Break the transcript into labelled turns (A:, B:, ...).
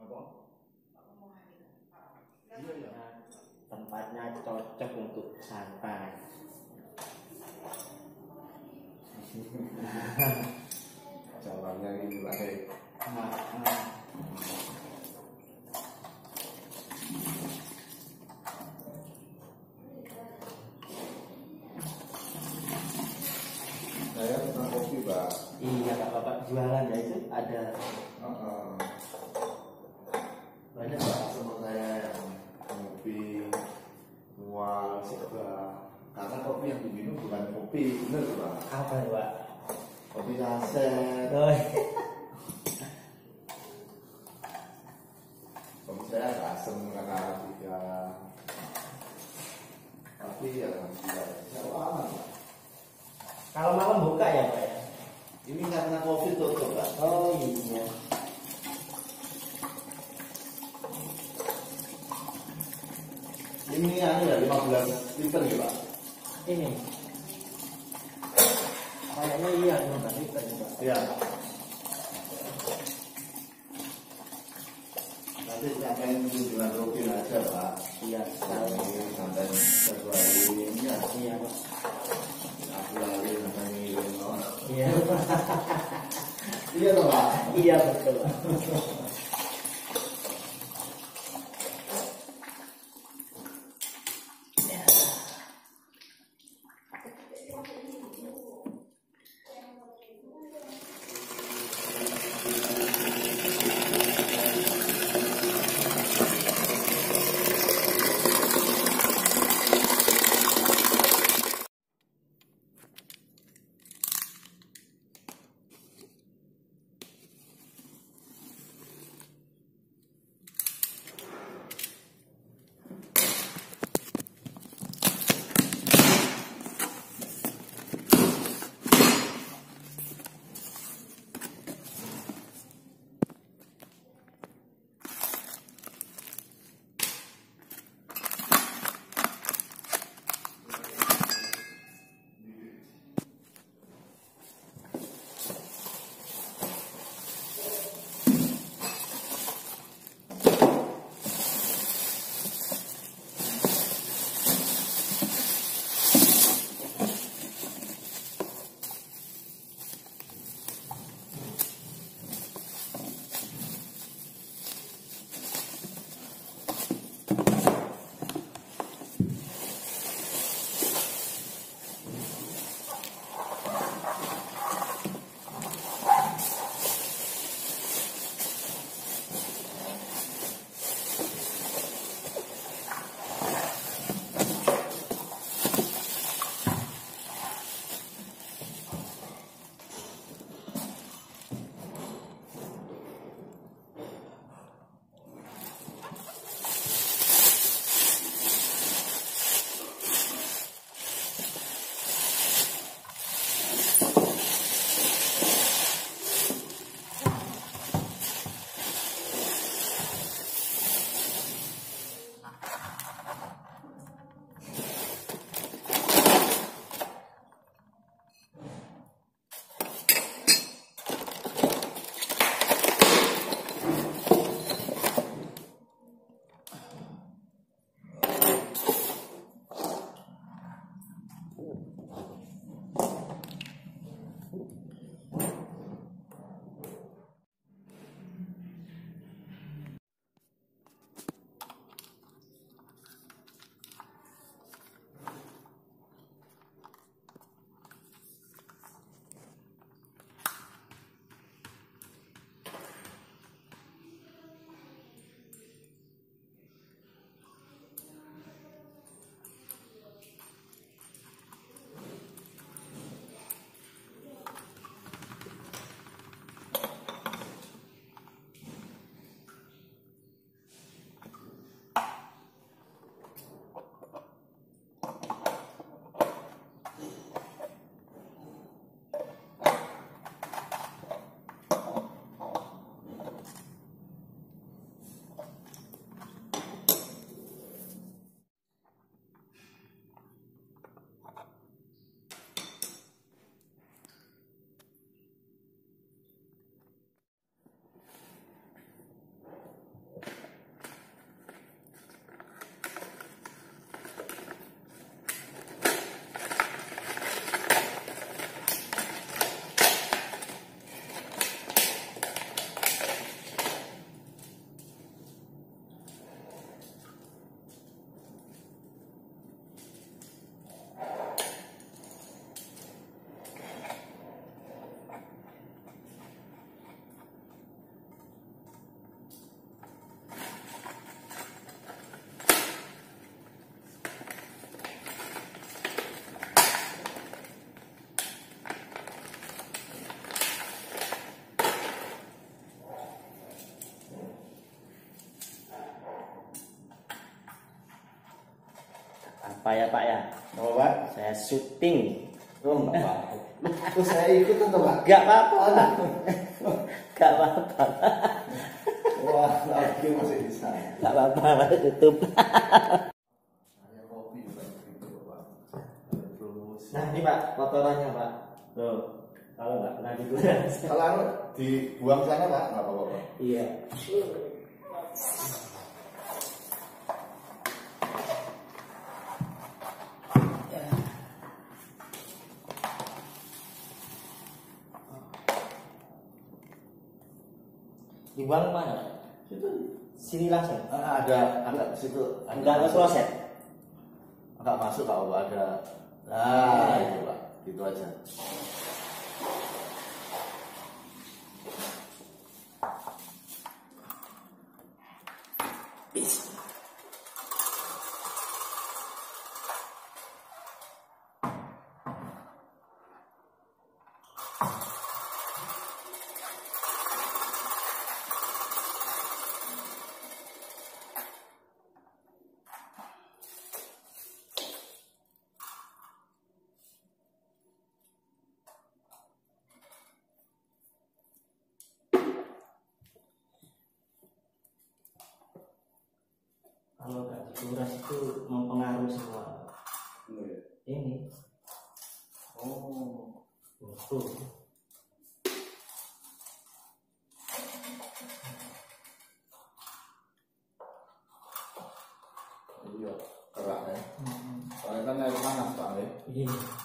A: Apa? Iya ya. Tempatnya cocok untuk santai.
B: Jalannya ini baik. Saya pernah kopi, Pak.
A: Iya, Bapak jualan ya itu ada. Banyak Pak.
B: Sama saya yang kopi, mual, serba. Karena kopi yang diminum bukan kopi, bener Pak.
A: Apa ya Pak?
B: Kopi saset.
A: Oh,
B: Kopi saya agak asam karena Arabica. Tapi ya alhamdulillah, saya aman Pak.
A: kalau malam buka ya Pak ya?
B: Ini karena kopi tutup Pak.
A: Oh iya.
B: Ini anu ya 15 liter ya Pak.
A: Ini. Kayaknya iya 15 liter nih, Pak.
B: Iya. Nanti sampai kunjungan rutin aja Pak.
A: Iya, tahu.
B: Sampai Februari ini ya.
A: Iya Pak.
B: Februari sampai ngirim.
A: Iya.
B: Iya toh Pak.
A: Iya betul Pak. Apa ya Pak ya?
B: Apa Pak?
A: Saya syuting.
B: Oh enggak apa-apa. Terus saya ikut tuh Pak.
A: Gak apa-apa. Gak apa-apa.
B: Wah, lagi masih bisa.
A: Gak apa-apa, tutup.
B: Saya kopi juga gitu Pak. Terus.
A: Nah ini Pak, kotorannya Pak. Loh, kalau nggak pernah dikuras.
B: Kalau dibuang sana Pak, nggak apa-apa Pak.
A: Iya. Dibuang mana?
B: Itu
A: Sini langsung.
B: ada di situ.
A: Enggak ada kloset.
B: Enggak masuk Pak, ada. Nah, itu Pak, gitu aja.
A: Kalau nggak dikuras itu mempengaruhi semua. Ini.
B: Oh,
A: Tuh.
B: iya, kerak ya. Soalnya kan air panas Pak ya.
A: Iya.